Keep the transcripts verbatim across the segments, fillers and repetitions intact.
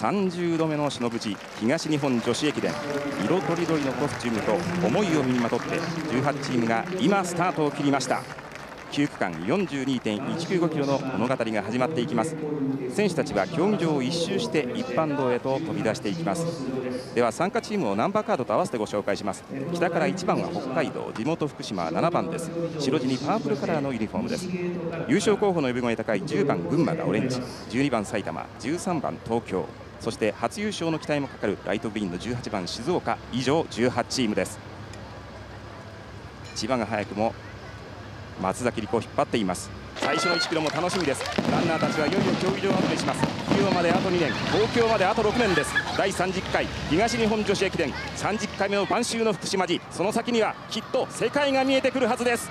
さんじゅうどめの忍ぶ地東日本女子駅伝、色とりどりのコスチュームと思いを身にまとってじゅうはちチームが今スタートを切りました。きゅう区間 よんじゅうにてんいちきゅうごキロの物語が始まっていきます。選手たちは競技場を一周して一般道へと飛び出していきます。では参加チームをナンバーカードと合わせてご紹介します。北からいちばんは北海道、地元福島はななばんです。白地にパープルカラーのユニフォームです。優勝候補の呼び声高いじゅうばん群馬がオレンジ、じゅうにばん埼玉、じゅうさんばん東京、そして初優勝の期待もかかるライトグリーンのじゅうはちばん静岡、以上じゅうはちチームです。千葉が早くも松崎莉子を引っ張っています。最初のいちキロも楽しみです。ランナーたちはいよいよ競技場を後にします。リオまであとにねん、東京まであとろくねんです。だいさんじゅっかい東日本女子駅伝、さんじゅっかいめの晩秋の福島路、その先にはきっと世界が見えてくるはずです。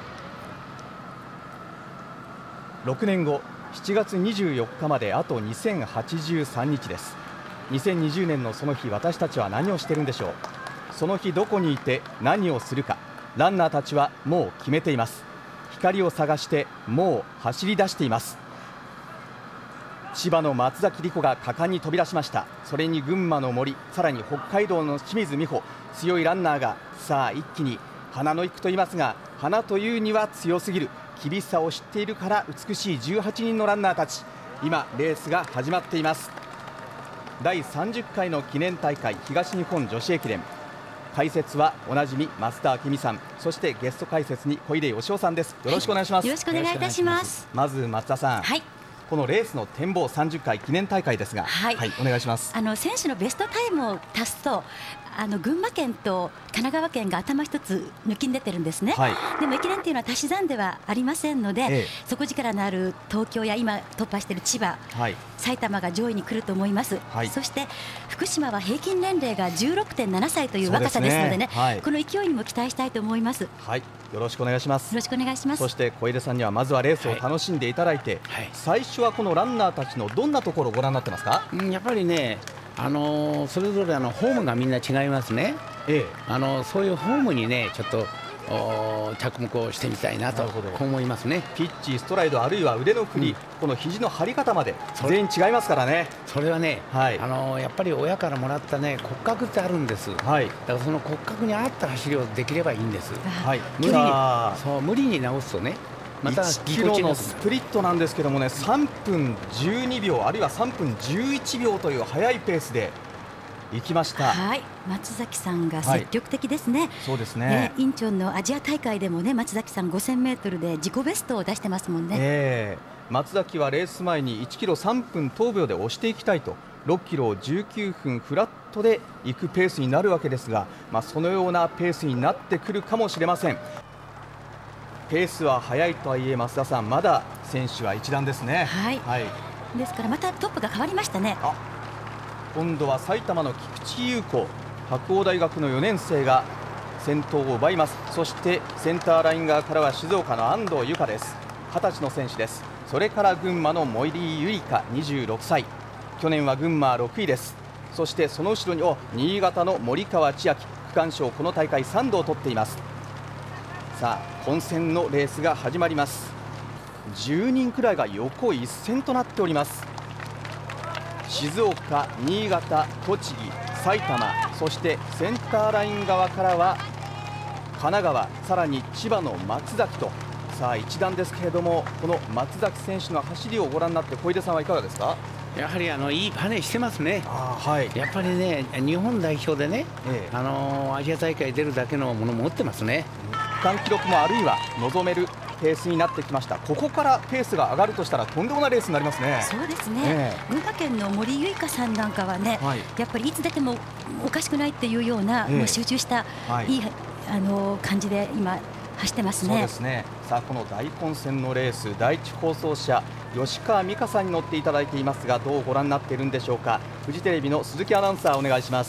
ろくねんごしちがつにじゅうよっかまであとにせんはちじゅうさんにちです。にせんにじゅうねんのその日、私たちは何をしているんでしょう。その日どこにいて何をするか、ランナーたちはもう決めています。光を探してもう走り出しています。千葉の松崎莉子が果敢に飛び出しました。それに群馬の森、さらに北海道の清水美帆、強いランナーがさあ一気に花の一区と言いますが、花というには強すぎる、厳しさを知っているから美しいじゅうはちにんのランナーたち、今レースが始まっています。だいさんじゅっかいの記念大会東日本女子駅伝、解説はおなじみ増田明美さん、そしてゲスト解説に小出義雄さんです。よろしくお願いします。 よろしくお願いいたします。 まず増田さん、はい、このレースの展望さんじゅっかい記念大会ですが、はい、はい、お願いします。 あの選手のベストタイムを足すと、あの群馬県と神奈川県が頭一つ抜きに出てるんですね、はい、でも駅伝というのは足し算ではありませんので、ええ、底力のある東京や今突破している千葉、はい、埼玉が上位に来ると思います、はい、そして福島は平均年齢が じゅうろくてんななさいという若さですのでね、はい、この勢いにも期待したいと思います。 はい、よろしくお願いします。 よろしくお願いします。 そして小出さんにはまずはレースを楽しんでいただいて、はいはい、最初はこのランナーたちのどんなところをご覧になってますか。 うん、やっぱりね、あのー、それぞれあのホームがみんな違いますね、ええ、あのそういうホームにねちょっと着目をしてみたいなと思いますね。 ピッチ、ストライド、あるいは腕の振り、うん、この肘の張り方まで全員違いますからね。 それはね、はい、あのやっぱり親からもらったね骨格ってあるんです、はい、だからその骨格に合った走りをできればいいんです、はい、無理にそう無理に直すとね、またいちキロのスプリットなんですけどもね、さんぷんじゅうにびょうあるいはさんぷんじゅういちびょうという速いペースで行きました。 はい、松崎さんが積極的ですね、はい、 そうですね、 ね、インチョンのアジア大会でもね、松崎さんごせんメートルで自己ベストを出してますもんね、えー、松崎はレース前にいちキロさんぷんとおびょうで押していきたいと、ろっキロをじゅうきゅうふんフラットで行くペースになるわけですが、まあ、そのようなペースになってくるかもしれません。ペースは速いとはいえ、増田さん、まだ選手は一段ですね。 はい、はい、ですからまたトップが変わりましたね。あ、 今度は埼玉の菊池優子、白鴎大学のよねんせいが先頭を奪います。そしてセンターライン側からは静岡の安藤友香です。はたちの選手です。それから群馬のモイリーユリカにじゅうろくさい、去年は群馬ろくいです。そしてその後ろにお新潟の森川千秋、区間賞この大会さんどを取っています。さあ混戦のレースが始まります。じゅうにんくらいが横一線となっております。静岡、新潟、栃木、埼玉、そしてセンターライン側からは神奈川、さらに千葉の松崎と、さあ一段ですけれども、この松崎選手の走りをご覧になって小出さんはいかがですか。 やはりあのいいバネしてますね。 あ、はい、 やっぱりね、日本代表でね、ええ、あのアジア大会出るだけのもの持ってますね。 区間記録もあるいは望めるペースになってきました。ここからペースが上がるとしたらとんでもないレースになりますね。 そうですね、ええ、群馬県の森ゆいかさんなんかはね、はい、やっぱりいつ出てもおかしくないっていうような、ええ、もう集中した、はい、いいあの感じで今走ってますね。 そうですね。さあこの大混戦のレース、第一放送車吉川美香さんに乗っていただいていますが、どうご覧になっているんでしょうか。フジテレビの鈴木アナウンサーお願いします。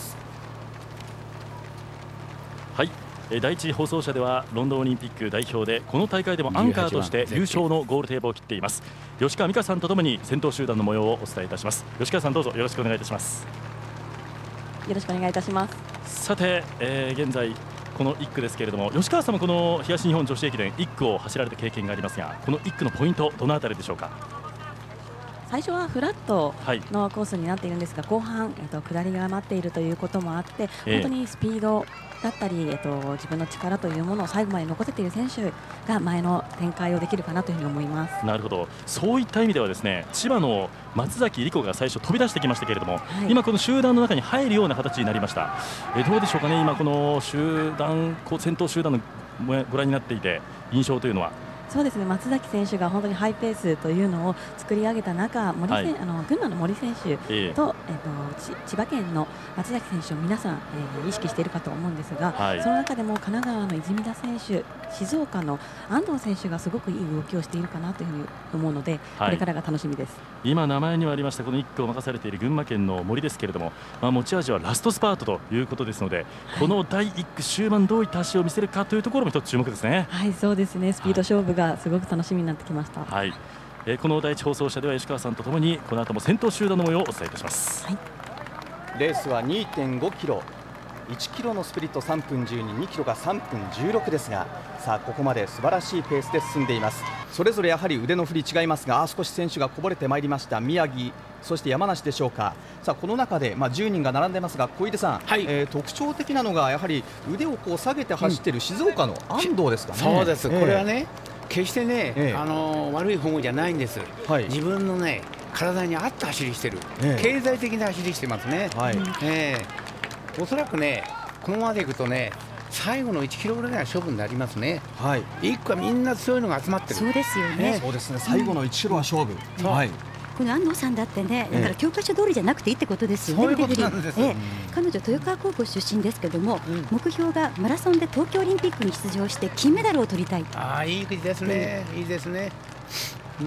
はい、第一放送車ではロンドンオリンピック代表でこの大会でもアンカーとして優勝のゴールテープを切っています吉川美香さんとともに先頭集団の模様をお伝えいたします。吉川さん、どうぞよろしくお願いいたします。 よろしくお願いいたします。 さて、えー、現在このいっ区ですけれども、吉川さんもこの東日本女子駅伝いっ区を走られた経験がありますが、このいっ区のポイントどのあたりでしょうか。 最初はフラットのコースになっているんですが、後半、えっと、下りが待っているということもあって、本当にスピードだったり、えっと、自分の力というものを最後まで残せている選手が前の展開をできるかなというふうに思います。 なるほど、そういった意味ではですね、千葉の松崎莉子が最初飛び出してきましたけれども、はい、今この集団の中に入るような形になりました。えどうでしょうかね、今この集団こう先頭集団のご覧になっていて印象というのは。 そうですね、松崎選手が本当にハイペースというのを作り上げた中、森選、はい、あの群馬の森選手と、えー、えーと千葉県の松崎選手を皆さん、えー、意識しているかと思うんですが、はい、その中でも神奈川の泉田選手、静岡の安藤選手がすごくいい動きをしているかなというふうに思うので、はい、これからが楽しみです。 今名前にはありましたこのいっ区を任されている群馬県の森ですけれども、まあ、持ち味はラストスパートということですので、はい、このだいいっ区終盤どういった足を見せるかというところも一つ注目ですね。 はい、そうですね、スピード勝負がすごく楽しみになってきました。 はい、えー、この第一放送車では吉川さんとともにこの後も先頭集団の模様をお伝えいたします。 はい、 レースは にてんごキロ、いちキロのスプリットさんぷんじゅうに、にキロがさんぷんじゅうろくですが、さあここまで素晴らしいペースで進んでいます。それぞれやはり腕の振り違いますが、あ少し選手がこぼれてまいりました。宮城、そして山梨でしょうか。さあこの中で、まあ、じゅうにんが並んでますが、小出さん、はい、えー、特徴的なのがやはり腕をこう下げて走っている静岡の安藤ですかね。 そうです、これはね、決してね、ええ、あの悪い保護じゃないんです、はい、自分のね体に合った走りしてる、ええ、経済的な走りしてますね、はい、ええ、おそらくねこのままでいくとね最後のいちキロぐらいが勝負になりますね、はい、いっ区はみんな強いのが集まってる。 そうですよね、 そうですね、最後のいちキロは勝負、うん、はい、 この安藤さんだってね、だから教科書通りじゃなくていいってことですよね。 そういうことなんです、ええ、 彼女豊川高校出身ですけども、うん、目標がマラソンで東京オリンピックに出場して金メダルを取りたい。 ああ、いいですね、うん、いいですね、 うん、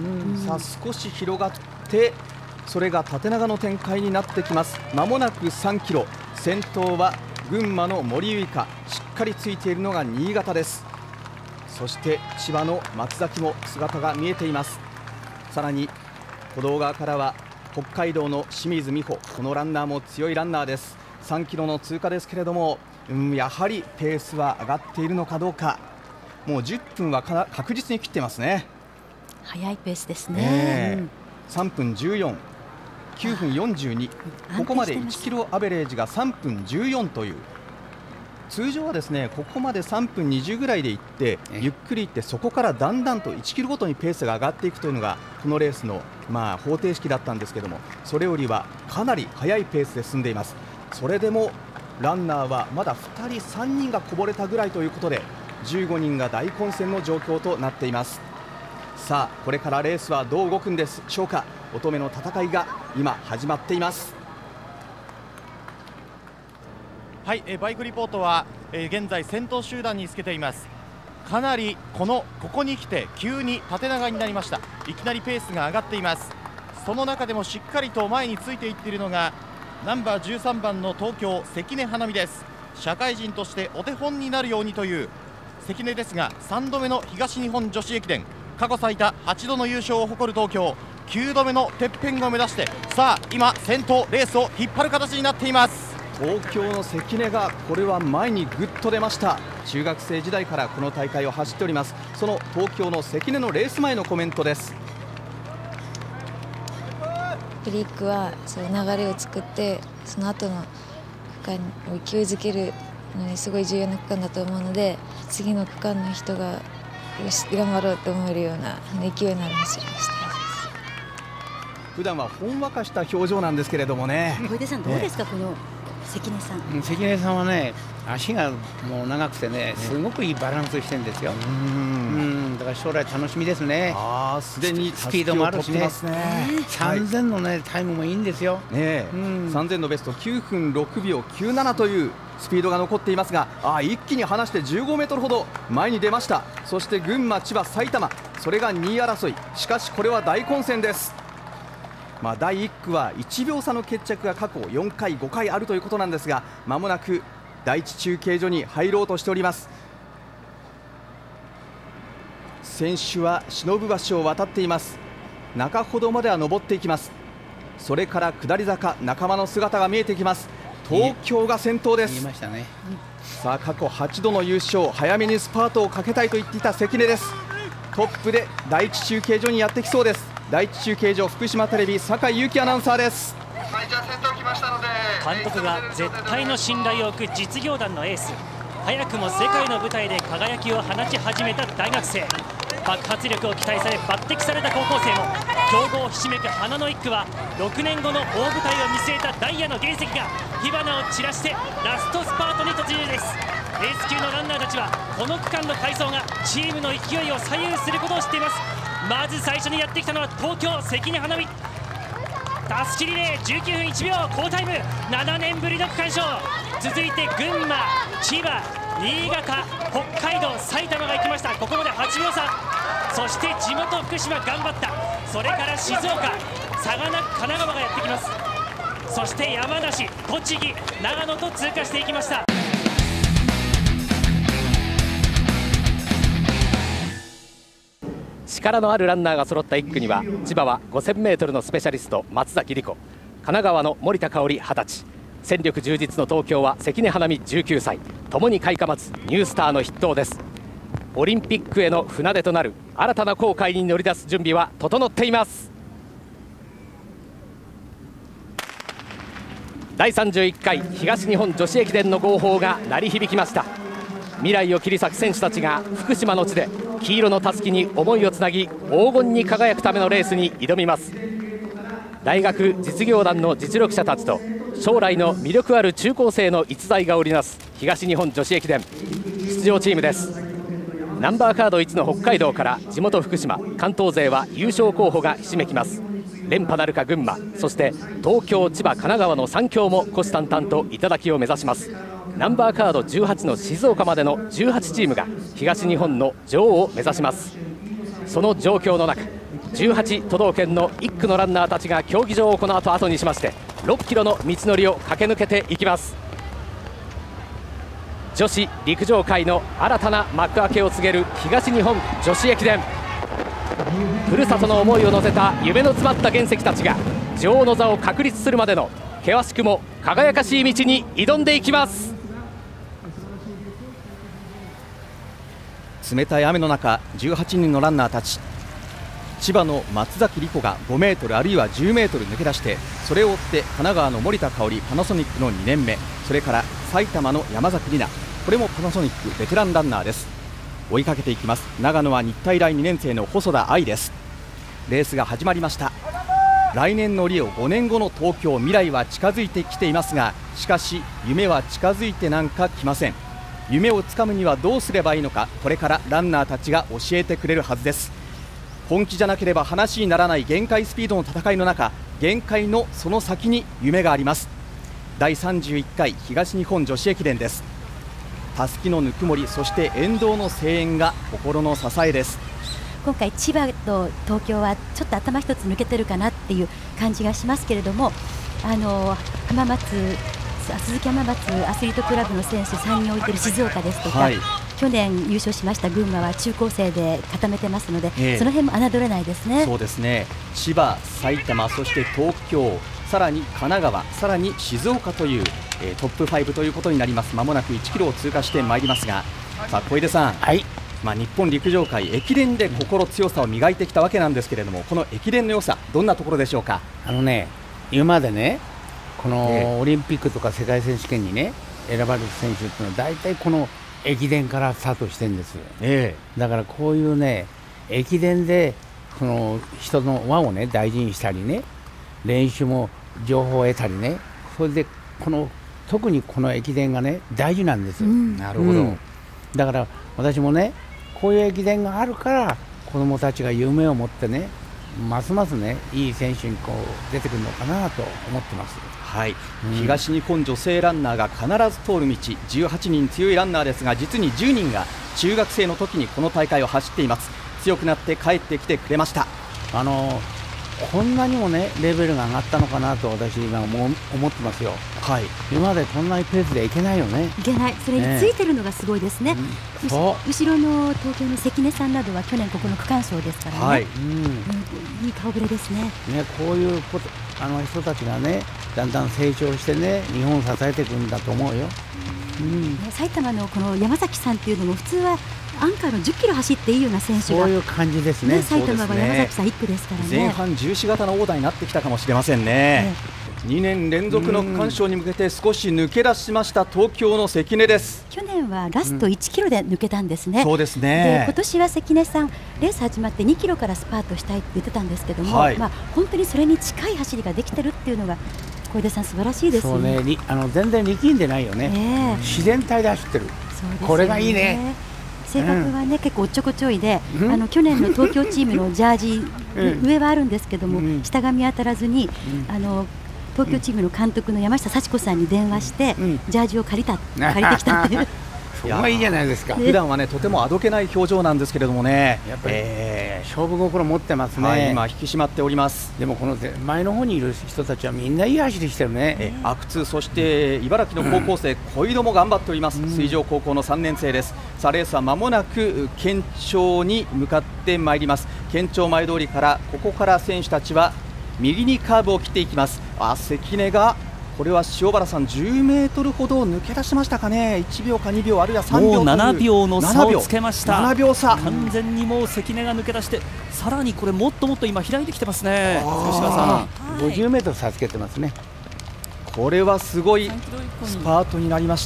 さあ少し広がってそれが縦長の展開になってきます。まもなくさんキロ、先頭は群馬の森ゆいか、しっかりついているのが新潟です。そして千葉の松崎も姿が見えています。さらに歩道側からは北海道の清水美帆、このランナーも強いランナーです。さんキロの通過ですけれども、うん、やはりペースは上がっているのかどうか。もうじゅっぷんはか確実に切ってますね。 速いペースですね、 えーうん、さんぷんじゅうよん、きゅうふんよんじゅうに、ここまでいちキロアベレージがさんぷんじゅうよんという、通常はですねここまでさんぷんにじゅうぐらいで行ってゆっくり行って、そこからだんだんといちキロごとにペースが上がっていくというのがこのレースのまあ方程式だったんですけども、それよりはかなり速いペースで進んでいます。それでもランナーはまだふたりさんにんがこぼれたぐらいということで、じゅうごにんが大混戦の状況となっています。さあこれからレースはどう動くんでしょうか。乙女の戦いが今始まっています。 はい、えバイクリポートは、えー、現在先頭集団につけています。かなりこのここに来て急に縦長になりました。いきなりペースが上がっています。その中でもしっかりと前についていっているのがナンバーじゅうさんばんの東京関根花美です。社会人としてお手本になるようにという関根ですが、さんどめの東日本女子駅伝、過去最多はちどの優勝を誇る東京、きゅうどめのてっぺんを目指して、さあ今先頭レースを引っ張る形になっています。 東京の関根がこれは前にぐっと出ました。中学生時代からこの大会を走っております。その東京の関根のレース前のコメントです。 フリックはそう流れを作って、その後の区間を勢いづけるのにすごい重要な区間だと思うので、次の区間の人がよし頑張ろうと思えるような勢いのある走りをしたいです。 普段はほんわかした表情なんですけれどもね。 小出さんどうですか、ね、この関根さん。 関根さんはね、足がもう長くてね、すごくいいバランスしてるんですよ。うん、だから将来楽しみですね。 ああ、すでにスピードもあるしね。さんぜんのねタイムもいいんですよ。 ね、さんぜんのベストきゅうふんろくびょうきゅうななというスピードが残っていますが、あ一気に離してじゅうごメートルほど前に出ました。そして群馬、千葉、埼玉、それがにい争い。しかしこれは大混戦です。まあ、だいいっ区はいちびょう差の決着が過去よんかいごかいあるということなんですが、まもなくだいいち中継所に入ろうとしております。選手は忍橋を渡っています。中ほどまでは登っていきます。それから下り坂、仲間の姿が見えてきます。東京が先頭です。 見えましたね。 さあ過去はちどの優勝、早めにスパートをかけたいと言っていた関根です。トップでだいいち中継所にやってきそうです。 第一中継所福島テレビ酒井裕樹アナウンサーです。 監督が絶対の信頼を置く実業団のエース、早くも世界の舞台で輝きを放ち始めた大学生、爆発力を期待され抜擢された高校生も強豪ひしめく花のいっ区はろくねんごの大舞台を見据えたダイヤの原石が火花を散らしてラストスパートに突入です。エース級のランナーたちはこの区間の快走がチームの勢いを左右することを知っています。まず最初にやってきたのは東京関根花火、たすきリレーじゅうきゅうふんいちびょう好タイム、ななねんぶりの区間賞。続いて群馬、千葉、新潟、北海道、埼玉が行きました。ここまではちびょう差。そして地元福島頑張った。それから静岡、佐賀、神奈川がやってきます。そして山梨、栃木、長野と通過していきました。 力のあるランナーが揃ったいっ区には、千葉は ごせんメートル のスペシャリスト松崎莉子、神奈川の森田香織はたち、戦力充実の東京は関根花美じゅうきゅうさい、ともに開花松ニュースターの筆頭です。オリンピックへの船出となる新たな航海に乗り出す準備は整っています。だいさんじゅういっかい東日本女子駅伝の号砲が鳴り響きました。未来を切り裂く選手たちが福島の地で黄色のたすきに思いをつなぎ、黄金に輝くためのレースに挑みます。大学実業団の実力者たちと将来の魅力ある中高生の逸材が織りなす東日本女子駅伝出場チームです。ナンバーカードいちの北海道から地元福島、関東勢は優勝候補がひしめきます。連覇なるか群馬、そして東京、千葉、神奈川のさん強も虎視眈々と頂を目指します。ナンバーカードじゅうはちの静岡までのじゅうはちチームが東日本の女王を目指します。その状況の中、じゅうはち都道県のいっ区のランナーたちが競技場をこの後後にしましてろっキロの道のりを駆け抜けていきます。女子陸上界の新たな幕開けを告げる東日本女子駅伝、ふるさとの思いを乗せた夢の詰まった原石たちが女王の座を確立するまでの険しくも輝かしい道に挑んでいきます。 冷たい雨の中、じゅうはちにんのランナーたち、千葉の松崎莉子がごメートルあるいはじゅうメートル抜け出して、それを追って神奈川の森田香織、パナソニックのにねんめ、それから埼玉の山崎里奈、これもパナソニックベテランランナーです。追いかけていきます。長野は日体大にねん生の細田愛です。レースが始まりました。来年のリオ、ごねんごの東京、未来は近づいてきていますが、しかし夢は近づいてなんか来ません。夢をつかむにはどうすればいいのか、これからランナーたちが教えてくれるはずです。本気じゃなければ話にならない限界スピードの戦いの中、限界のその先に夢があります。だいさんじゅういっかい東日本女子駅伝です。たすきのぬくもり、そして沿道の声援が心の支えです。 今回千葉と東京はちょっと頭一つ抜けてるかなっていう感じがしますけれども、あの浜松鈴木浜松アスリートクラブの選手さんにん置いてる静岡ですとか、はい、去年優勝しました群馬は中高生で固めてますので、えー、その辺も侮れないですね。 そうですね。千葉、埼玉、そして東京、さらに神奈川、さらに静岡という、えー、トップごということになります。まもなくいちキロを通過してまいりますが、さあ小出さん、はい、まあ、日本陸上界駅伝で心強さを磨いてきたわけなんですけれども、この駅伝の良さ、どんなところでしょうか。 あのね、今までね、このオリンピックとか世界選手権にね選ばれる選手っていうのは大体この駅伝からスタートしてるんです、えー、だからこういうね駅伝でその人の輪をね大事にしたりね、練習も情報を得たりね、それでこの特にこの駅伝がね大事なんです、うん、なるほど、うん、だから私もねこういう駅伝があるから子どもたちが夢を持ってねますますねいい選手にこう出てくるのかなと思ってます。 はい、うん、東日本女性ランナーが必ず通る道、じゅうはちにん強いランナーですが、実にじゅうにんが中学生の時にこの大会を走っています。強くなって帰ってきてくれました。 あのこんなにもねレベルが上がったのかなと私今思ってますよ。はい、今までこんなにペースでいけないよね。 いけない。それについてるのがすごいですね、うん、そう後ろの東京の関根さんなどは去年ここの区間賞ですからね、はい、うん、いい顔ぶれですね。 ね、こういうことあの人たちがねだんだん成長してね日本を支えていくんだと思うよ、 うん、埼玉のこの山崎さんっていうのも普通はアンカーのじゅっキロ走っていいような選手が、 そういう感じですね。 ね、埼玉は山崎さんいっ区ですからね。 前半重視型のオーダーになってきたかもしれませんね。ね、にねん連続の区間賞に向けて少し抜け出しました東京の関根です。 去年はラストいちキロで抜けたんですね。 うん、そうですね。 で今年は関根さんレース始まってにキロからスパートしたいって言ってたんですけども、はい、まあ本当にそれに近い走りができてるっていうのが小出さん素晴らしいですよね。 そうね、あの全然力んでないよね。えー、自然体で走ってる。そうですね、これがいいね。 性格はね、うん、結構おっちょこちょいで、うん、あの去年の東京チームのジャージ、うん、上はあるんですけども、うん、下が見当たらずに、うん、あの東京チームの監督の山下幸子さんに電話して、うん、ジャージを借りた借りてきたっていうそこがいいじゃないですか。 普段はねとてもあどけない表情なんですけれどもね、 やっぱり、えー、勝負心持ってますね。 はい、今引き締まっております。 でもこの前の方にいる人たちはみんないい走りしてるね。 え阿久津、そして茨城の高校生、うん、小井戸も頑張っております。うん、水上高校のさんねん生です。さあレースは間もなく県庁に向かってまいります。県庁前通りからここから選手たちは右にカーブを切っていきます。あ関根がこれは塩原さんじゅうメートルほど抜け出しましたかね。いちびょうかにびょうあるいはさんびょうという、 もうななびょうの差をつけました。 ななびょう差、 完全にもう関根が抜け出して、さらにこれもっともっと今開いてきてますね。吉川さん、ごじゅうメートル差つけてますね。 これはすごいスパートになりました。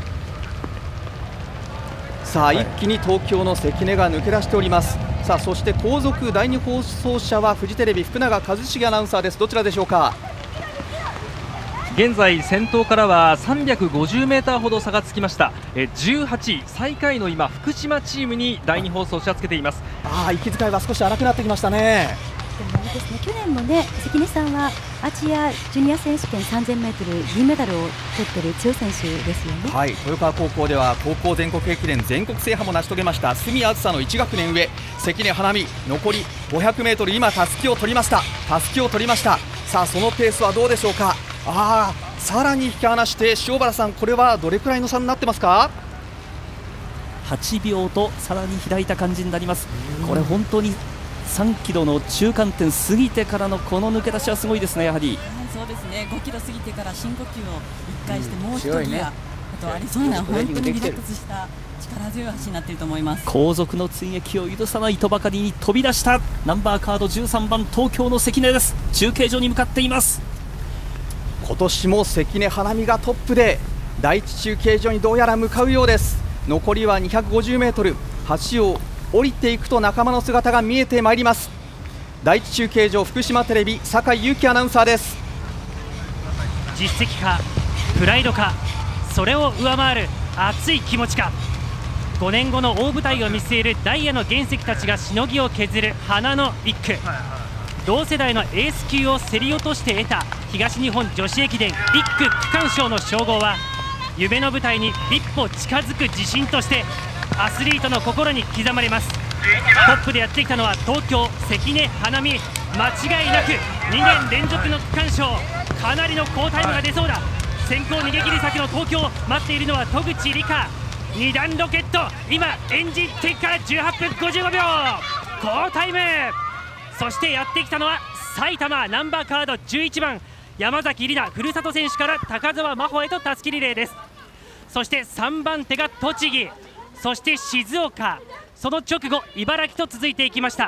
さあ、はい、一気に東京の関根が抜け出しております。さあそして後続だいに放送車はフジテレビ福永一茂アナウンサーです。どちらでしょうか。 現在先頭からはさんびゃくごじゅうメーターほど差がつきました。えじゅうはちい最下位の今福島チームにだいに放送車つけています。 ああ息遣いは少し荒くなってきましたね。 でもですね、去年もね関根さんはアジアジュニア選手権さんぜんメートル銀メダルを取っている強い選手ですよね。 はい、豊川高校では高校全国駅伝全国制覇も成し遂げました住あずさのいち学年上関根花美、残りごひゃくメートル今たすきを取りましたたすきを取りましたさあそのペースはどうでしょうか。ああさらに引き離して塩原さん、これはどれくらいの差になってますか。 はちびょうとさらに開いた感じになります。これ本当にさんキロの中間点過ぎてからのこの抜け出しはすごいですね。やはり、はい、 そうですね。ごキロ過ぎてから深呼吸をいっかいして、もう一人が、ね、あとありそうな本当にリラックスした力強い走りになっていると思います。 後続の追撃を許さないとばかりに飛び出したナンバーカードじゅうさんばん東京の関根です。中継所に向かっています。 今年も関根花美がトップで第一中継所にどうやら向かうようです。残りはにひゃくごじゅうメートル、橋を降りていくと仲間の姿が見えてまいります。第一中継所福島テレビ酒井祐希アナウンサーです。 実績かプライドか、それを上回る熱い気持ちか、ごねんごの大舞台を見据えるダイヤの原石たちがしのぎを削る花のいっ区、同世代のエース級を競り落として得た東日本女子駅伝いっ区区間賞の称号は夢の舞台に一歩近づく自信としてアスリートの心に刻まれます。トップでやってきたのは東京関根花美、間違いなくにねん連続の区間賞、かなりの好タイムが出そうだ。先行逃げ切り先の東京、待っているのは戸口梨花、に段ロケット、今エンジン点からじゅうはっぷんごじゅうごびょう好タイム。そしてやってきたのは埼玉ナンバーカードじゅういちばん山崎里奈、ふるさと選手から高澤真帆へとたすきリレーです。そしてさんばん手が栃木、そして静岡、その直後茨城と続いていきました。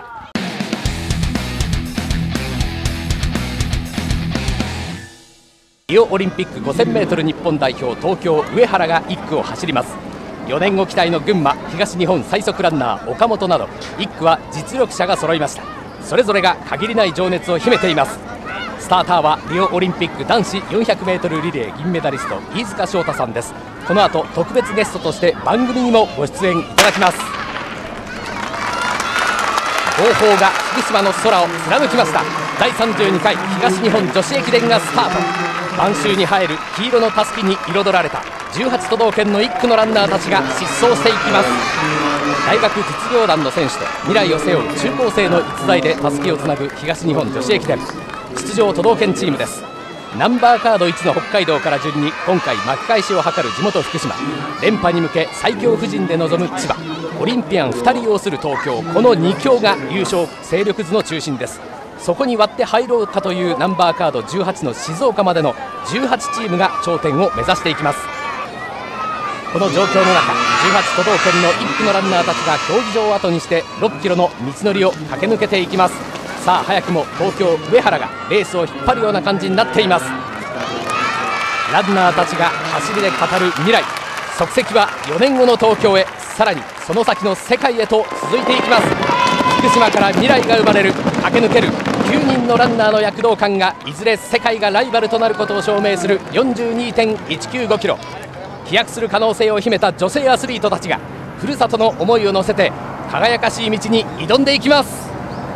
リオオリンピック ごせんメートル 日本代表東京上原がいっ区を走ります。よねんご期待の群馬東日本最速ランナー岡本などいっ区は実力者が揃いました。それぞれが限りない情熱を秘めています。スターターはリオオリンピック男子 よんひゃくメートル リレー銀メダリスト飯塚翔太さんです。この後特別ゲストとして番組にもご出演いただきます。号砲が福島の空を貫きました。だいさんじゅうにかい東日本女子駅伝がスタート。晩秋に映える黄色のたすきに彩られたじゅうはち都道県のいっ区のランナーたちが疾走していきます。大学実業団の選手と未来を背負う中高生の逸材でたすきをつなぐ東日本女子駅伝、出場都道県チームです。ナンバーカードいちの北海道から順に今回巻き返しを図る地元福島、連覇に向け最強布陣で臨む千葉、オリンピアンふたり擁する東京、このに強が優勝勢力図の中心です。そこに割って入ろうかというナンバーカードじゅうはちの静岡までのじゅうはちチームが頂点を目指していきます。この状況の中じゅうはち都道県のいっ区のランナーたちが競技場を後にしてろっキロの道のりを駆け抜けていきます。さあ早くも東京上原がレースを引っ張るような感じになっています。ランナーたちが走りで語る未来、足跡はよねんごの東京へ、さらにその先の世界へと続いていきます。福島から未来が生まれる、駆け抜けるきゅうにんのランナーの躍動感がいずれ世界がライバルとなることを証明する よんじゅうにてんいちきゅうごキロ、飛躍する可能性を秘めた女性アスリートたちがふるさとの思いを乗せて輝かしい道に挑んでいきます。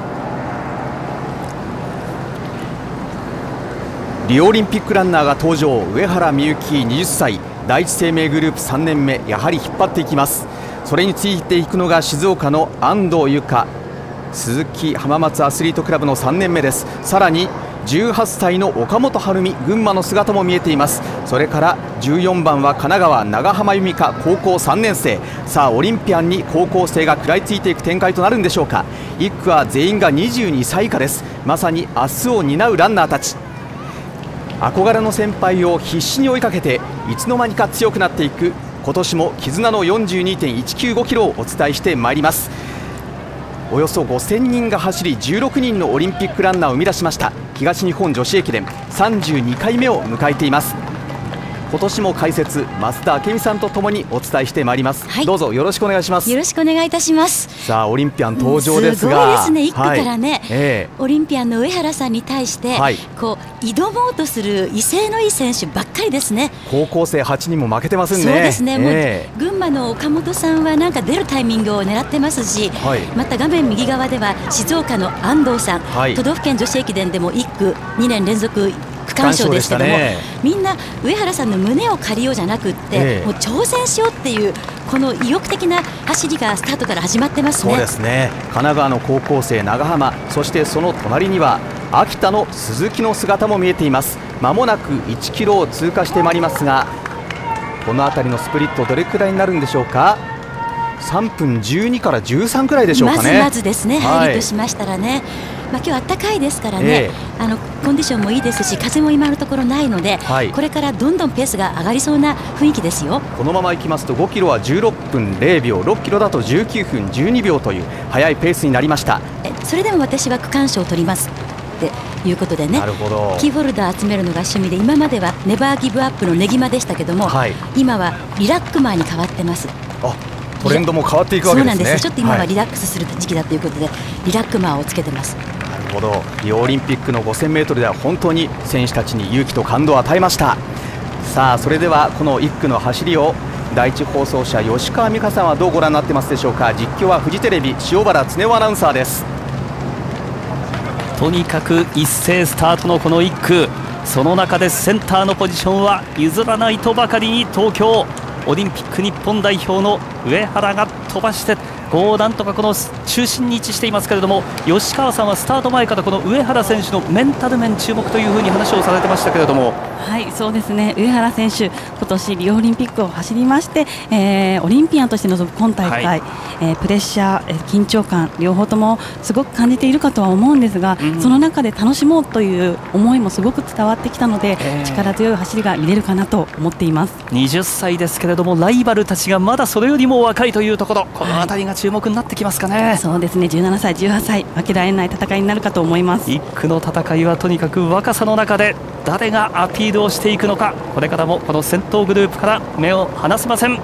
リオオリンピックランナーが登場。上原美幸にじゅっさい、第一生命グループさんねんめ、やはり引っ張っていきます。それについていくのが静岡の安藤友香、鈴木浜松アスリートクラブのさんねんめです。さらにじゅうはっさいの岡本晴美、群馬の姿も見えています。それからじゅうよんばんは神奈川長浜由美香、高校さんねん生。さあオリンピアンに高校生が食らいついていく展開となるんでしょうか。いっ区は全員がにじゅうにさい以下です。まさに明日を担うランナーたち、憧れの先輩を必死に追いかけていつの間にか強くなっていく、今年も絆の よんじゅうにてんいちきゅうごキロをお伝えしてまいります。およそごせんにんが走りじゅうろくにんのオリンピックランナーを生み出しました東日本女子駅伝、さんじゅうにかいめを迎えています。今年も解説増田明美さんとともにお伝えしてまいります、はい、どうぞよろしくお願いします。 よろしくお願いいたします。 さあオリンピアン登場ですが、 すごいですね。いっ区からね、 はいえー、 オリンピアンの上原さんに対して、はい、こう挑もうとする威勢のいい選手ばっかりですね。 高校生はちにんも負けてますね。 そうですね、えー、もう群馬の岡本さんはなんか出るタイミングを狙ってますし、はい、また画面右側では静岡の安藤さん、はい、都道府県女子駅伝でもいっ区にねん連続区間賞ですけども、ね、みんな上原さんの胸を借りようじゃなくって、えー、もう挑戦しようっていうこの意欲的な走りがスタートから始まってますね。 そうですね。神奈川の高校生長浜、そしてその隣には秋田の鈴木の姿も見えています。まもなくいちキロを通過してまいりますが、この辺りのスプリットどれくらいになるんでしょうか。さんぷんじゅうにからじゅうさんくらいでしょうかね。 まずまずですね、入りとしましたらね、まあ、今日暖かいですからね、えー、あのコンディションもいいですし風も今のところないので、はい、これからどんどんペースが上がりそうな雰囲気ですよ。 このままいきますとごキロはじゅうろっぷんぜろびょう、ろっキロだとじゅうきゅうふんじゅうにびょうという速いペースになりました。 えそれでも私は区間賞を取りますっていうことでね、 なるほど。 キーホルダー集めるのが趣味で、今まではネバーギブアップのねぎまでしたけども、はい、今はリラックマーに変わってます。 あトレンドも変わっていくわけですね。 そうなんです。ちょっと今はリラックスする時期だということで、はい、リラックマーをつけてます。 なるほど。リオオリンピックのごせんメートルでは本当に選手たちに勇気と感動を与えました。さあそれではこのいっ区の走りを第一放送車吉川美香さんはどうご覧になってますでしょうか。実況はフジテレビ塩原恒夫アナウンサーです。 とにかく一斉スタートのこのいっ区、その中でセンターのポジションは譲らないとばかりに東京オリンピック日本代表の上原が飛ばしてこうなんとかこの中心に位置していますけれども、吉川さんはスタート前からこの上原選手のメンタル面注目というふうに話をされてましたけれども。 はいそうですね、上原選手今年リオオリンピックを走りまして、えー、オリンピアンとして臨む今大会、はいえー、プレッシャー、えー、緊張感両方ともすごく感じているかとは思うんですが、うん、その中で楽しもうという思いもすごく伝わってきたので、えー、力強い走りが見れるかなと思っています。 はたちですけれどもライバルたちがまだそれよりも若いというところ、この辺りが注目になってきますかね。はい、 そうですね、じゅうななさいじゅうはっさい負けられない戦いになるかと思います。 いっ区の戦いはとにかく若さの中で誰がアピールをしていくのか、これからもこの先頭グループから目を離せません。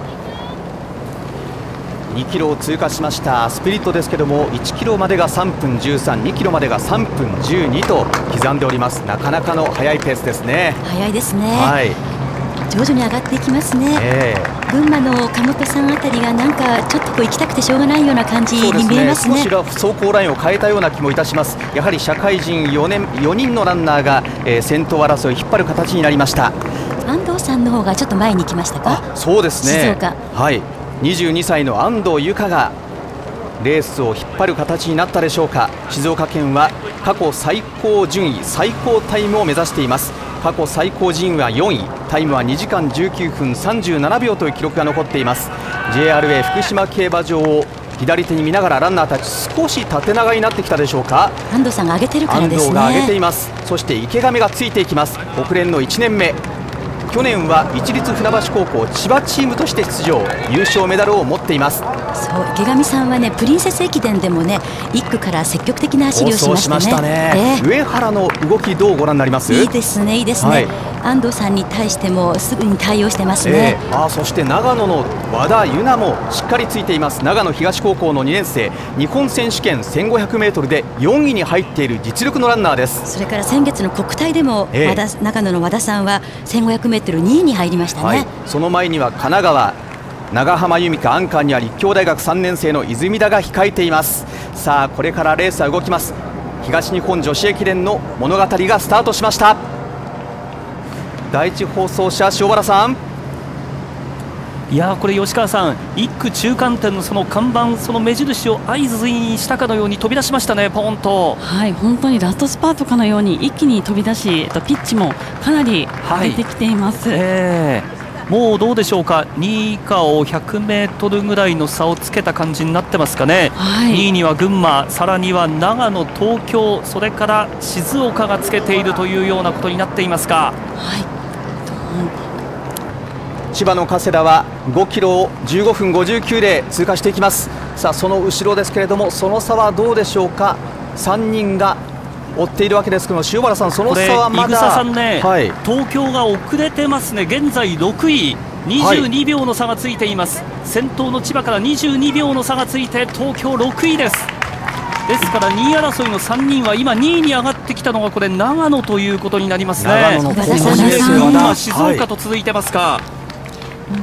にキロを通過しましたスプリットですけども、いちキロまでがさんぷんじゅうさん、にキロまでがさんぷんじゅうにと刻んでおります。なかなかの速いペースですね。 速いですね、 はい、 徐々に上がっていきますね、えー、群馬の岡本さんあたりがなんかちょっとこう行きたくてしょうがないような感じに見えますね。 少し走行ラインを変えたような気もいたします。やはり社会人よねんよにんのランナーが、えー、先頭争いを引っ張る形になりました。 安藤さんの方がちょっと前に来ましたか。 そうですね、 静岡、 はい、にじゅうにさいの安藤友香がレースを引っ張る形になったでしょうか。静岡県は過去最高順位最高タイムを目指しています。過去最高順位はよんい、タイムはにじかんじゅうきゅうふんさんじゅうななびょうという記録が残っています。 ジェイアールエー 福島競馬場を左手に見ながらランナーたち少し縦長になってきたでしょうか。 安藤さんが上げてるからですね。 安藤が上げています。そして池上がついていきます。国連のいちねんめ去年は市立船橋高校千葉チームとして出場、優勝メダルを持っています。 そう池上さんはねプリンセス駅伝でもねいっ区から積極的な走りをしましたね。 しましたね、えー、上原の動きどうご覧になります？ いいですねいいですね、はい、安藤さんに対してもすぐに対応してますね、 えー、あそして長野の和田優奈もしっかりついています。長野東高校のにねん生、日本選手権 せんごひゃくメートル でよんいに入っている実力のランナーです。 それから先月の国体でも、えー、和田長野の和田さんは せんごひゃくメートル にいに入りましたね、はい、 その前には神奈川長浜由美香、アンカーには立教大学さんねん生の泉田が控えています。さあこれからレースは動きます。東日本女子駅伝の物語がスタートしました。第一放送車塩原さん、 いやこれ吉川さん、いっ区中間点のその看板、その目印を合図にしたかのように飛び出しましたね、ポンと。 はい本当にラストスパートかのように一気に飛び出し、ピッチもかなり上げてきています、 はい、えーもうどうでしょうか、にい以下をひゃくメートルぐらいの差をつけた感じになってますかね、はい、にいには群馬、さらには長野、東京、それから静岡がつけているというようなことになっていますか。はい、 千葉の加世田はごキロをじゅうごふんごじゅうきゅうで通過していきます。さあその後ろですけれども、その差はどうでしょうか。さんにんが追っているわけですけども、塩原さんその差はまだ、 井草さんね、 はい、 東京が遅れてますね。現在ろくい、にじゅうにびょうの差がついています、はい、先頭の千葉からにじゅうにびょうの差がついて東京ろくいです。ですからにい争いのさんにんは今にいに上がってきたのがこれ長野ということになりますね。 長野の後半ですよ、 今静岡と続いてますか、はい 、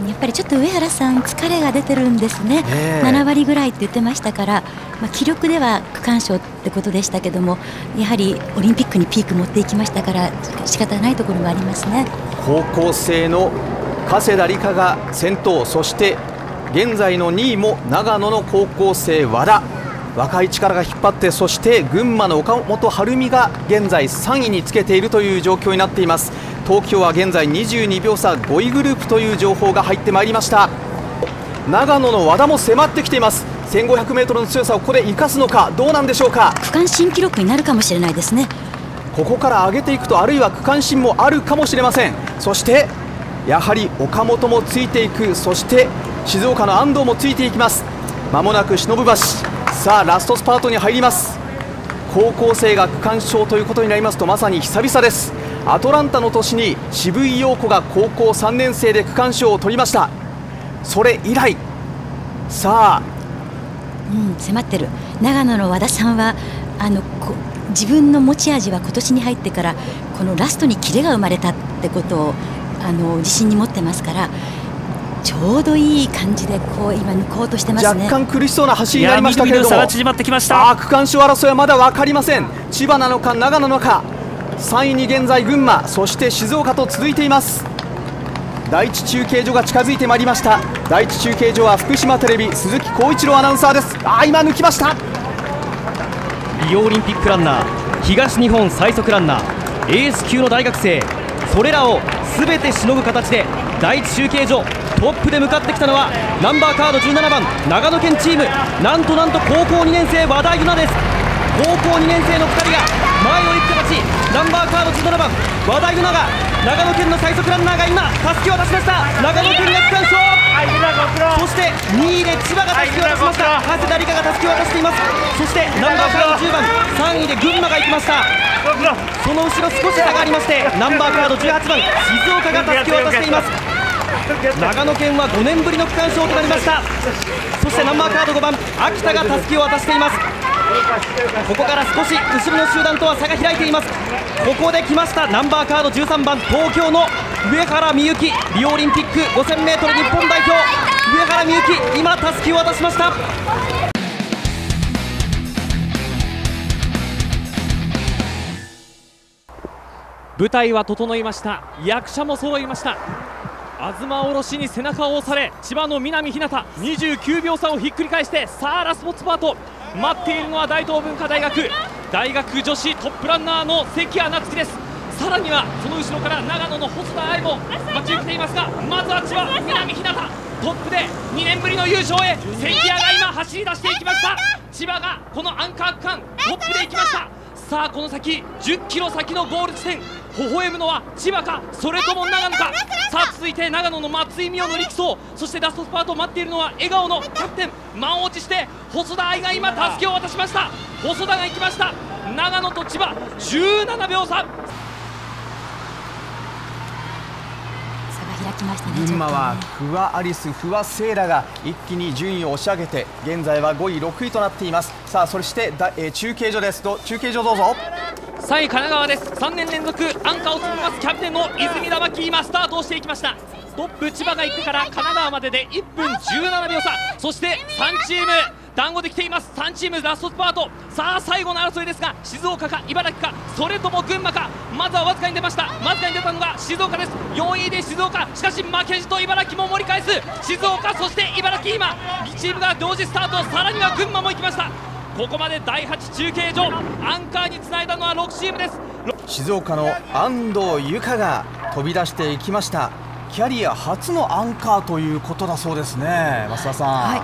やっぱりちょっと上原さん疲れが出てるんですね、えー、ななわりぐらいって言ってましたから、まあ、記録では区間賞ってことでしたけども、やはりオリンピックにピーク持っていきましたから仕方ないところがありますね。 高校生の加世田梨花が先頭、そして現在のにいも長野の高校生和田、若い力が引っ張って、そして群馬の岡本晴美が現在さんいにつけているという状況になっています。東京は現在にじゅうにびょう差、ごいグループという情報が入ってまいりました。長野の和田も迫ってきています。 せんごひゃくメートル の強さをここで生かすのかどうなんでしょうか。 区間新記録になるかもしれないですね。 ここから上げていくと、あるいは区間新もあるかもしれません。そしてやはり岡本もついていく、そして静岡の安藤もついていきます。まもなく忍橋、さあラストスパートに入ります。高校生が区間賞ということになりますとまさに久々です。アトランタの年に渋井陽子が高校さんねん生で区間賞を取りました。それ以来、さあ、 うん、迫ってる長野の和田さんはあのこ自分の持ち味は今年に入ってからこのラストにキレが生まれたってことをあの自信に持ってますから、ちょうどいい感じでこう今抜こうとしてますね。 若干苦しそうな走りになりましたけれども、 差が縮まってきました。 あ区間賞争いはまだ分かりません。千葉なのか長野なのか、さんいに現在群馬、そして静岡と続いています。第一中継所が近づいてまいりました。第一中継所は福島テレビ鈴木浩一郎アナウンサーです。あ今抜きました。 リオオリンピックランナー、東日本最速ランナー、エース級の大学生、それらを全てしのぐ形で第一中継所トップで向かってきたのはナンバーカードじゅうななばん長野県チーム、なんとなんと高校にねん生和田優奈です。高校にねん生のふたりが前を行く形、ナンバーカードじゅうななばん和田優奈が長野県の最速ランナーが今たすきを渡しました。長野県が区間賞、そしてにいで千葉がたすきを渡しました。加世田梨花がたすきを渡しています。そしてナンバーカードじゅうばんさんいで群馬が行きました。その後ろ少し差がありまして、ナンバーカードじゅうはちばん静岡がたすきを渡しています。長野県はごねんぶりの区間賞となりました。そしてナンバーカードごばん秋田がたすきを渡しています。ここから少し後ろの集団とは差が開いています。ここで来ましたナンバーカードじゅうさんばん東京の上原美幸、リオオリンピック ごせんメートル 日本代表、上原美幸今たすきを渡しました。 舞台は整いました。役者も揃いました。東おろしに背中を押され、千葉の南ひなたにじゅうきゅうびょう差をひっくり返して、さあラストスパート、待っているのは大東文化大学大学女子トップランナーの関谷夏希です。さらにはその後ろから長野の細田あいも待ち受けていますが、まずは千葉南ひなたトップでにねんぶりの優勝へ関谷が今走り出していきました。千葉がこのアンカー区間トップでいきました。さあこの先じゅっキロ先のゴール地点、 微笑むのは千葉か、それとも長野か。さあ続いて長野の松井美代の力走、そしてラストスパートを待っているのは笑顔のキャプテン満を持して細田あいが今たすきを渡しました。細田が行きました。長野と千葉じゅうななびょう差。 開きましたね。 群馬は不破アリス、不破聖衣来が一気に順位を押し上げて現在はごい、ろくいとなっています。さあそしてだ、えー、中継所です。ど中継所どうぞ。 さんい神奈川です。さんねん連続アンカーを務めますキャプテンの泉田真希、今スタートをしていきました。トップ千葉が行ってから神奈川まででいっぷんじゅうななびょう差。そしてさんチーム団子で来ています。さんチームラストスパート。さあ最後の争いですが、静岡か茨城か、それとも群馬か。まずはわずかに出ました。わずかに出たのが静岡です。よんいで静岡、しかし負けじと茨城も盛り返す。静岡そして茨城、今にチームが同時スタート。さらには群馬も行きました。ここまでだいはち中継所、アンカーにつないだのはろくチームです。 静岡の安藤友香が飛び出していきました。キャリア初のアンカーということだそうですね、増田さん。 はい、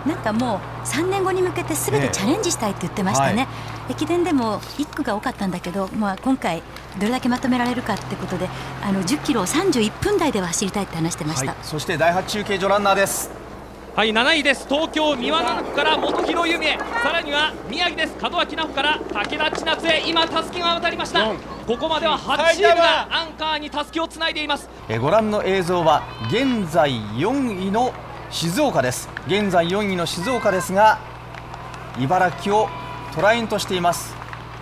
なんかもうさんねんごに向けてすべてチャレンジしたいって言ってましたね、はい、駅伝でもいっくが多かったんだけど、まあ、今回どれだけまとめられるかってことで、あのじゅっキロをさんじゅういっぷんだいでは走りたいって話してました、はい、 そしてだいはち中継所ランナーです。 はい、なないです。東京三輪七区から本広由美へ、さらには宮城です。門脇奈穂から武田千夏へ、今たすきが渡りました。ここまでははちチームがアンカーにたすきをつないでいます。 えご覧の映像は現在よんいの静岡です。現在よんいの静岡ですが茨城をトラインとしています。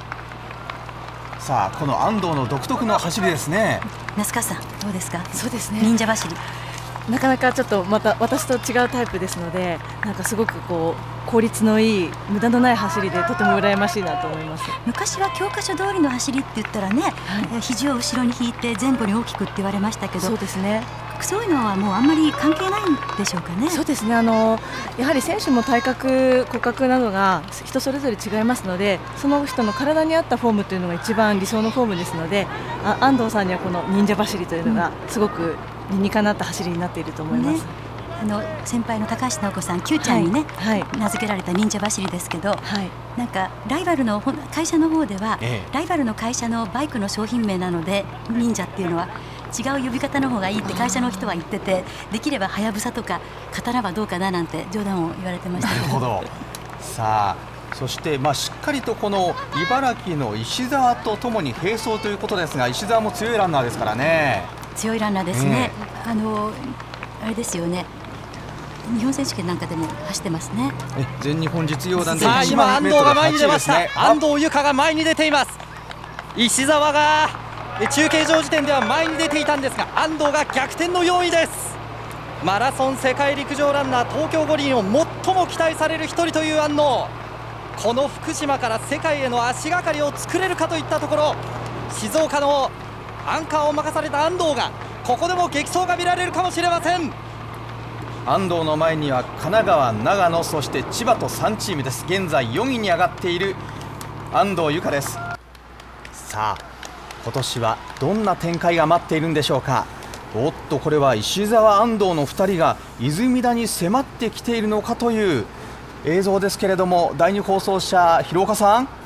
さあこの安藤の独特の走りですね。 那須川さんどうですか。 そうですね、 忍者走りなかなかちょっとまた私と違うタイプですので、なんかすごくこう効率のいい無駄のない走りでとても羨ましいなと思います。 昔は教科書通りの走りって言ったらね、はい、肘を後ろに引いて前後に大きくって言われましたけど、 そうですね、 そういうのはもうあんまり関係ないんでしょうかね。 そうですね、あのやはり選手も体格、骨格などが人それぞれ違いますので、その人の体に合ったフォームというのが一番理想のフォームですので、あ安藤さんにはこの忍者走りというのがすごく理にかなった走りになっていると思います、ね、 あの先輩の高橋尚子さん、Q ちゃんにね、はいはい、名付けられた忍者走りですけど、はい、なんかライバルの会社の方では、ええ、ライバルの会社のバイクの商品名なので忍者っていうのは違う呼び方の方がいいって会社の人は言ってて、できればはやぶさとか刀はどうかななんて冗談を言われてましたけど。 なるほど。さあそして、まあ、しっかりとこの茨城の石澤とともに並走ということですが、石澤も強いランナーですからね。 強いランナーですね、えー、あのあれですよね、日本選手権なんかでも走ってますね。 え全日本実業団でさあ今安藤が前に出ました、ね、安藤友香が前に出ています。石澤が中継所時点では前に出ていたんですが、安藤が逆転のよんいです。マラソン世界陸上ランナー東京五輪を最も期待される一人という安藤、この福島から世界への足がかりを作れるかといったところ、静岡のアンカーを任された安藤がここでも激走が見られるかもしれません。 安藤の前には神奈川、長野、そして千葉とさんチームです。現在よんいに上がっている安藤友香です。さあ今年はどんな展開が待っているんでしょうか。おっとこれは石澤、安藤のふたりが泉田に迫ってきているのかという映像ですけれども、だいに放送車広岡さん。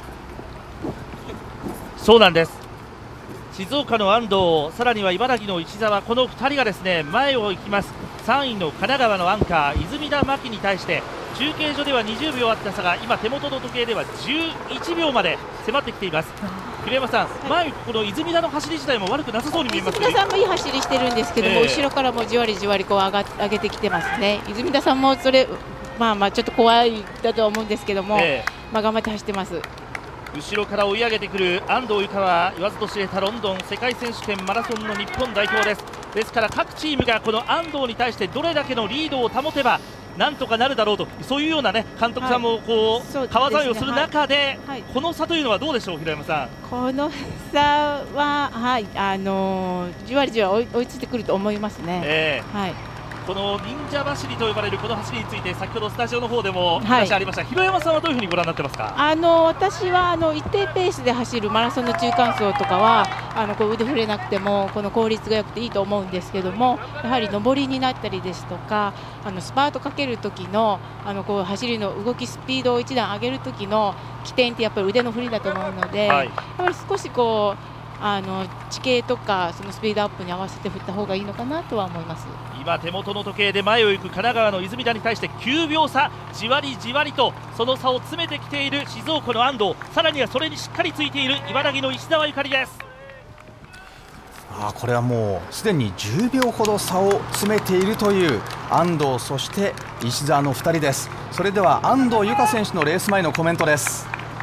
そうなんです、静岡の安藤、さらには茨城の石澤、このふたりがですね前を行きます。さんいの神奈川のアンカー泉田真希に対して中継所ではにじゅうびょうあった差が今手元の時計ではじゅういちびょうまで迫ってきています。栗山さん、前この泉田の走り自体も悪くなさそうに見えます。 泉田さんもいい走りしてるんですけども、えー、後ろからもじわりじわりこう上が上げてきてますね。泉田さんもそれまあまあちょっと怖いだとは思うんですけども、えー、まあ頑張って走ってます。 後ろから追い上げてくる安藤友香は言わずと知れたロンドン世界選手権マラソンの日本代表です。ですから各チームがこの安藤に対してどれだけのリードを保てばなんとかなるだろうと、そういうような、ね、監督さんもこう、はい、川沿いをする中で、はい、この差というのはどうでしょう、平山さん。 この差は、はいあのー、じわりじわり追いついてくると思いますね。えーはいこの忍者走りと呼ばれるこの走りについて先ほどスタジオの方でも話ありました、はい、広山さんはどういうふうにご覧になってますか。 あの私はあの一定ペースで走るマラソンの中間走とかはあのこう腕振れなくてもこの効率が良くていいと思うんですけども、やはり上りになったりですとかあのスパートかける時のあのこう走りの動きスピードを一段上げる時の起点ってやっぱり腕の振りだと思うので、はい、やっぱり少しこうあの地形とかそのスピードアップに合わせて振った方がいいのかなとは思います。 今手元の時計で前を行く神奈川の泉田に対してきゅうびょう差、じわりじわりとその差を詰めてきている静岡の安藤、さらにはそれにしっかりついている茨城の石澤ゆかりです。 あこれはもうすでにじゅうびょうほど差を詰めているという安藤、そして石澤のふたりです。それでは安藤友香選手のレース前のコメントです。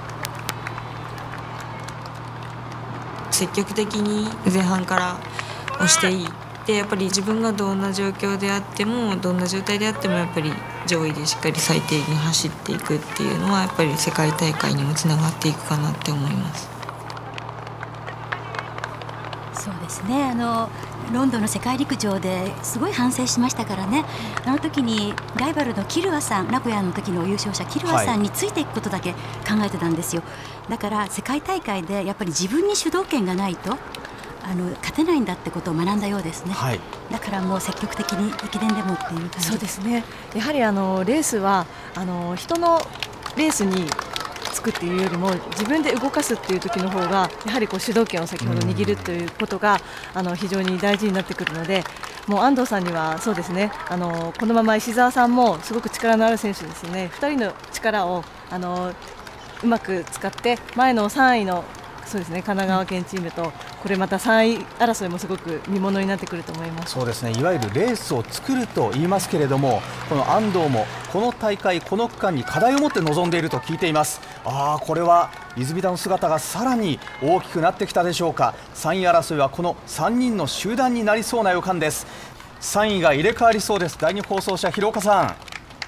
積極的に前半から押していってやっぱり自分がどんな状況であってもどんな状態であってもやっぱり上位でしっかり最低限走っていくっていうのはやっぱり世界大会にもつながっていくかなって思います。 そうですね、あのロンドンの世界陸上ですごい反省しましたからね。あの時にライバルのキルアさん、名古屋の時の優勝者キルアさんについていくことだけ考えてたんですよ。だから世界大会でやっぱり自分に主導権がないとあの勝てないんだってことを学んだようですね、はい、だからもう積極的に駅伝でもっていう感じ。 そうですね、やはりあのレースはあの人のレースにつくっていうよりも自分で動かすっていう時の方がやはりこう主導権を先ほど握るということがあの非常に大事になってくるので、もう安藤さんにはそうですね、あのこのまま石澤さんもすごく力のある選手ですよね。ふたりの力をあのうまく使って前のさんいのそうですね、神奈川県チームとこれまたさんい争いもすごく見ものになってくると思います。 そうですね、いわゆるレースを作ると言いますけれども、この安藤もこの大会この区間に課題を持って臨んでいると聞いています。あーこれは泉田の姿がさらに大きくなってきたでしょうか。さんい争いはこのさんにんの集団になりそうな予感です。さんいが入れ替わりそうです。だいに放送車広岡さん。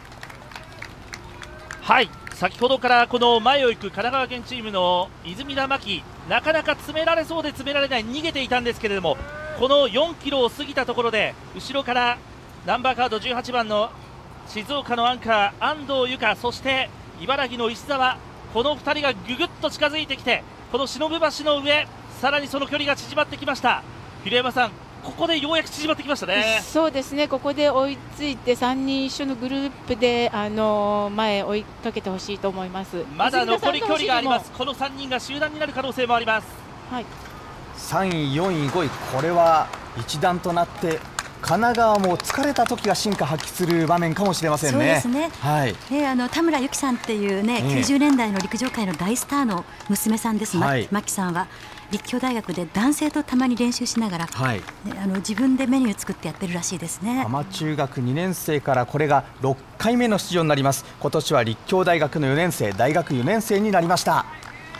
はい、先ほどからこの前を行く神奈川県チームの泉田真希、なかなか詰められそうで詰められない、逃げていたんですけれども、このよんキロを過ぎたところで後ろからナンバーカードじゅうはちばんの静岡のアンカー安藤友香、そして茨城の石澤、このふたりがぐぐっと近づいてきて、この忍橋の上、さらにその距離が縮まってきました。平山さん、ここでようやく縮まってきましたね。 そうですね、ここで追いついてさんにん一緒のグループで、あの前追いかけてほしいと思います。 まだ残り距離があります。このさんにんが集団になる可能性もあります。 はい、 さんい、よんい、ごい、これは一団となって神奈川も疲れた時が進化発揮する場面かもしれませんね。 そうですね、 はい、 ね、あの田村由紀さんっていうね、えー、きゅうじゅうねんだいの陸上界の大スターの娘さんです、はい、真紀さんは立教大学で男性とたまに練習しながら、はい、あの自分でメニュー作ってやってるらしいですね。 浜中学にねん生からこれがろっかいめの出場になります。今年は立教大学のよねん生、大学よねん生になりました。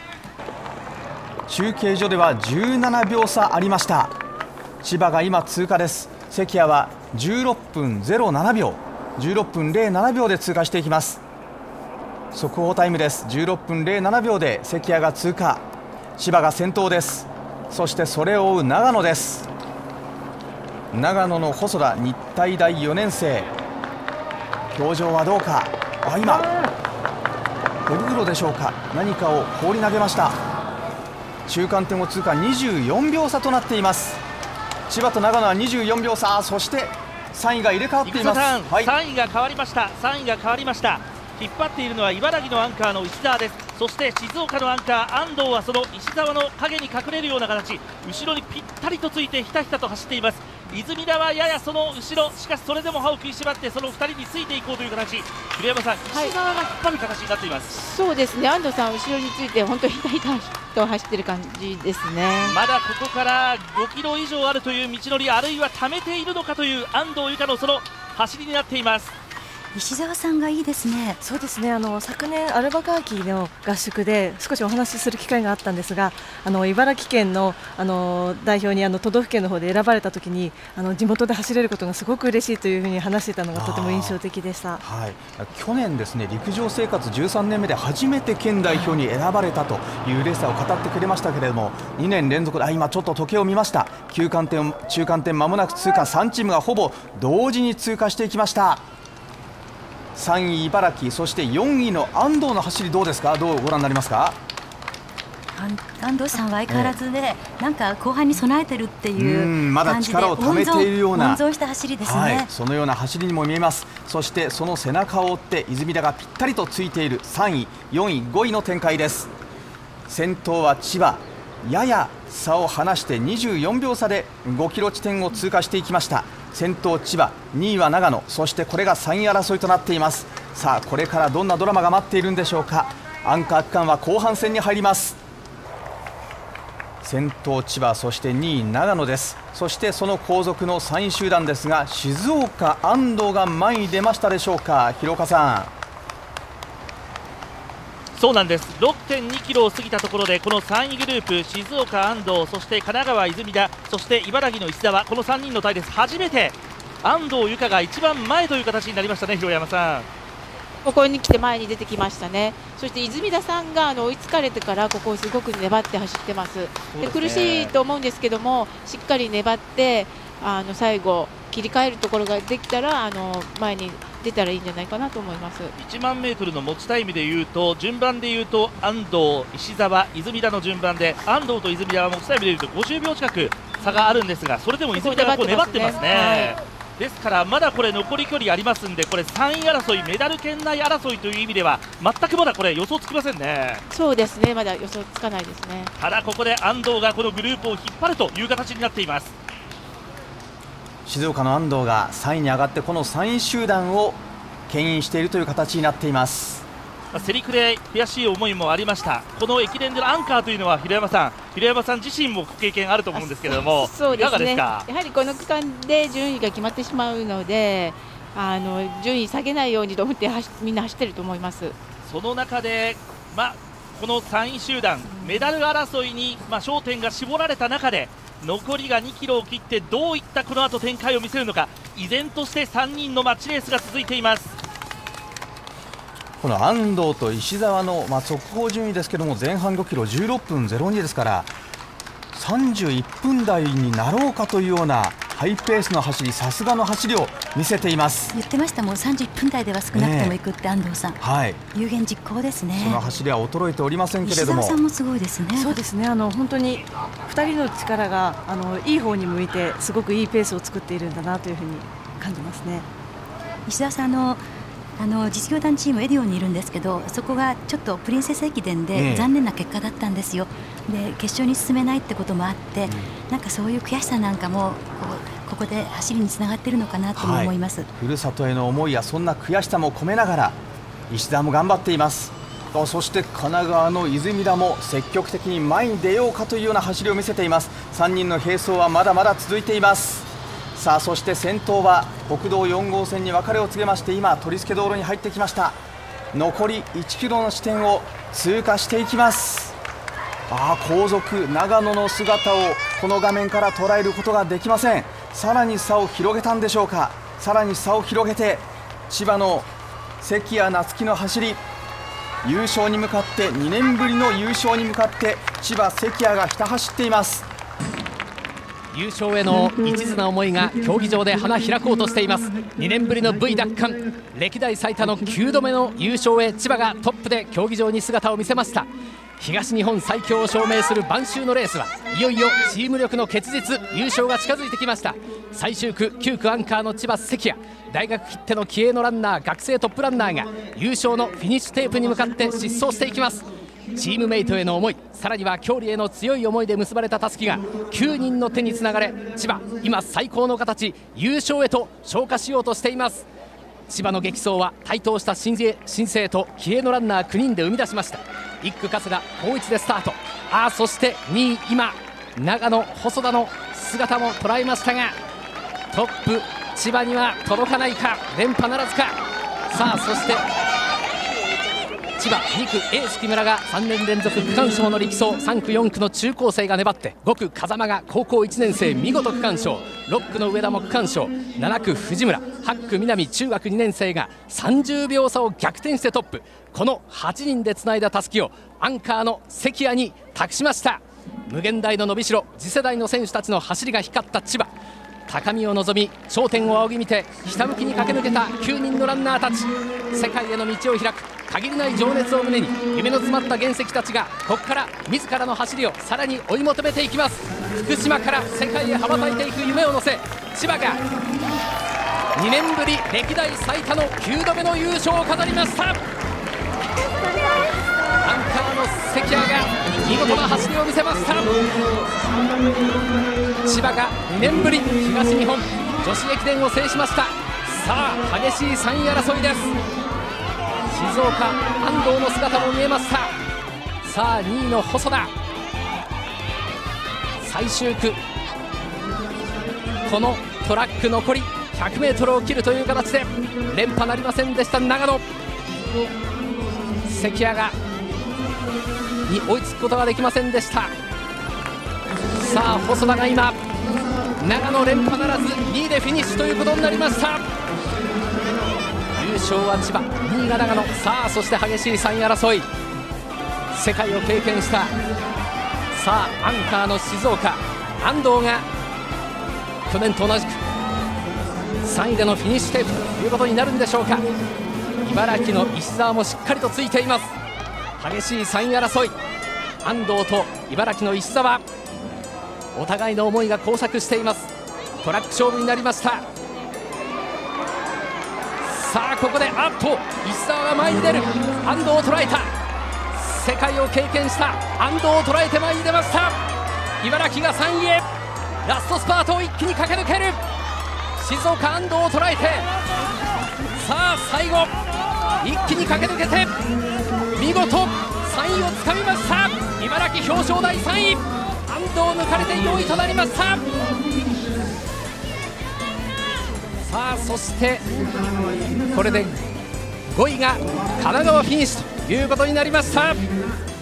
中継所ではじゅうななびょう差ありました。千葉が今通過です。関谷はじゅうろっぷんぜろななびょう、じゅうろっぷんぜろななびょうで通過していきます。速報タイムです。じゅうろっぷんぜろななびょうで関谷が通過、千葉が先頭です。そしてそれを追う長野です。長野の細田、日体大よねん生、表情はどうか。あ、今手袋でしょうか、何かを放り投げました。中間点を通過、にじゅうよんびょう差となっています。千葉と長野はにじゅうよんびょう差、そしてさんいが入れ替わっています。 はい、さんいが変わりました。さんいが変わりました。引っ張っているのは茨城のアンカーの石澤です。そして静岡のアンカー安藤はその石澤の影に隠れるような形、後ろにぴったりとついてひたひたと走っています。泉田はややその後ろ、しかしそれでも歯を食いしばってそのふたりについていこうという形。栗山さん、石澤が引っ張る形になっています。 そうですね、安藤さん後ろについて本当にひたひたと走ってる感じですね。 まだここからごキロ以上あるという道のり、あるいは溜めているのかという安藤友香のその走りになっています。 石澤さんがいいですね。 そうですね、あの昨年アルバカーキの合宿で少しお話しする機会があったんですが、あの茨城県のあの代表にあの都道府県の方で選ばれたときにあの地元で走れることがすごく嬉しいというふうに話していたのがとても印象的でした。 はい、去年ですね、陸上生活じゅうさんねんめで初めて県代表に選ばれたというレーサーを語ってくれましたけれども、にねんれんぞくで、あ、今ちょっと時計を見ました。中間点中間点まもなく通過、さんチームがほぼ同時に通過していきました。さんい茨城、そしてよんいの安藤の走りどうですか、どうご覧になりますか。 安藤さんは相変わらずね、なんか後半に備えてるっていうまだ力をためているような温存した走りですね、 はい、そのような走りにも見えます。そしてその背中を追って泉田がぴったりとついているさんい、よんい、ごいの展開です。先頭は千葉、 やや差を離してにじゅうよんびょう差でごキロ地点を通過していきました。先頭千葉、にいは長野、そしてこれがさんい争いとなっています。さあこれからどんなドラマが待っているんでしょうか。アンカー区間は後半戦に入ります。先頭千葉、そしてにい長野です。そしてその後続のさんい集団ですが、静岡安藤が前に出ましたでしょうか。広岡さん。 そうなんです。 ろくてんにキロを過ぎたところでこのさんいグループ、静岡安藤、そして神奈川泉田、そして茨城の石澤、このさんにんの隊です。初めて安藤友香が一番前という形になりましたね。広山さん、 ここに来て前に出てきましたね。そして泉田さんがあの追いつかれてからここをすごく粘って走ってます。で苦しいと思うんですけども、しっかり粘ってあの最後切り替えるところができたらあの前に出たらいいんじゃないかなと思います。 いちまんメートルの持ちタイムでいうと、順番でいうと安藤、石澤、泉田の順番で、安藤と泉田は持ちタイムでいうとごじゅうびょう近く差があるんですが、それでも泉田がこう粘ってますね。ですからまだこれ残り距離ありますんで、これさんい争い、メダル圏内争いという意味では全くまだこれ予想つきませんね。 そうですね、まだ予想つかないですね。 ただここで安藤がこのグループを引っ張るという形になっています。 静岡の安藤がさんいに上がってこのさんい集団を牽引しているという形になっています。 セリクレ悔しい思いもありました。この駅伝でのアンカーというのは広山さん、広山さん自身も経験あると思うんですけれども、 そうですね、 いかがですか。 やはりこの区間で順位が決まってしまうので、あの順位下げないようにと思ってみんな走ってると思います。 その中で、まあ、このさんい集団メダル争いに、まあ、焦点が絞られた中で残りがにキロを切ってどういったこの後展開を見せるのか、依然としてさんにんのマッチレースが続いています。 この安藤と石澤の、まあ、速報順位ですけども、前半ごキロじゅうろっぷんゼロにですからさんじゅういっぷん台になろうかというようなハイペースの走り、さすがの走りを見せています。 言ってました、もうさんじゅういっぷん台では少なくてもいくって、安藤さん、 はい、 有言実行ですね。 その走りは衰えておりませんけれども、 石澤さんもすごいですね。 そうですね、あの本当にふたりの力があのいい方に向いてすごくいいペースを作っているんだなというふうに感じますね。 石澤さんのあの実業団チームエディオンにいるんですけど、そこがちょっとプリンセス駅伝で残念な結果だったんですよ。で決勝に進めないってこともあって、うん、なんかそういう悔しさなんかもこうここで走りにつながっているのかなと思います、はい、 ふるさとへの思いやそんな悔しさも込めながら石田も頑張っています。そして神奈川の泉田も積極的に前に出ようかというような走りを見せています。さんにんの並走はまだまだ続いています。さあそして先頭は国道よん号線に別れを告げまして、今取り付け道路に入ってきました。残りいちキロの地点を通過していきます。ああ後続長野の姿をこの画面から捉えることができません。さらに差を広げたんでしょうか。さらに差を広げて千葉の関谷夏希の走り、優勝に向かってにねんぶりの優勝に向かって千葉関谷がひた走っています。 優勝への一途な思いが競技場で花開こうとしています。にねんぶりの V 奪還、歴代最多のきゅうどめの優勝へ千葉がトップで競技場に姿を見せました。東日本最強を証明する晩秋のレースはいよいよチーム力の結実、優勝が近づいてきました。最終区きゅう区アンカーの千葉関谷、大学きっての気鋭のランナー、学生トップランナーが優勝のフィニッシュテープに向かって疾走していきます。チームメイトへの思い、さらには郷里への強い思いで結ばれたたすきがきゅうにんの手につながれ、千葉今最高の形、優勝へと昇華しようとしています。千葉の激走は台頭した新星、新星と気鋭のランナーきゅうにんで生み出しました。いっ区春日好位置でスタート、ああそしてにい今長野細田の姿も捉えましたが、トップ千葉には届かないか、連覇ならずか。さあそして千葉に区エース木村がさんねん連続区間賞の力走、さん区よん区の中高生が粘って、ご区風間が高校いちねん生見事区間賞、ろっ区の上田も区間賞、なな区藤村、はち区南中学にねん生がさんじゅうびょう差を逆転してトップ。このはちにんでつないだたすきをアンカーの関谷に託しました。無限大の伸びしろ、次世代の選手たちの走りが光った千葉、高みを望み頂点を仰ぎ見てひたむきに駆け抜けたきゅうにんのランナーたち、世界への道を開く限りない情熱を胸に夢の詰まった原石たちがここから自らの走りをさらに追い求めていきます。福島から世界へ羽ばたいていく夢を乗せ、千葉がにねんぶり歴代最多のきゅうどめの優勝を飾りました。アンカーの関谷が見事な走りを見せました。千葉がにねんぶり東日本女子駅伝を制しました。さあ激しいさんい争いです。静岡安藤の姿も見えました。さあにいの細田、最終区このトラック残り ひゃくメートル を切るという形で連覇なりませんでした長野。関谷がに追いつくことができませんでした。さあ細田が今長野連覇ならずにいでフィニッシュということになりました。優勝は千葉、にいが長野。さあそして激しいさんい争い、世界を経験したさあアンカーの静岡安藤が去年と同じくさんいでのフィニッシュテープということになるんでしょうか。茨城の石澤もしっかりとついています。激しいさんい争い、安藤と茨城の石澤、お互いの思いが交錯しています。トラック勝負になりました。さあここであっと石澤が前に出る。安藤を捉えた。世界を経験した安藤を捉えて前に出ました。茨城がさんいへ、ラストスパートを一気に駆け抜ける。静岡安藤を捉えて、さあ最後一気に駆け抜けて見事さんいをつかみました。茨城表彰台さんい、安藤抜かれてよんいとなりました。さあそしてこれでごいが神奈川フィニッシュということになりました。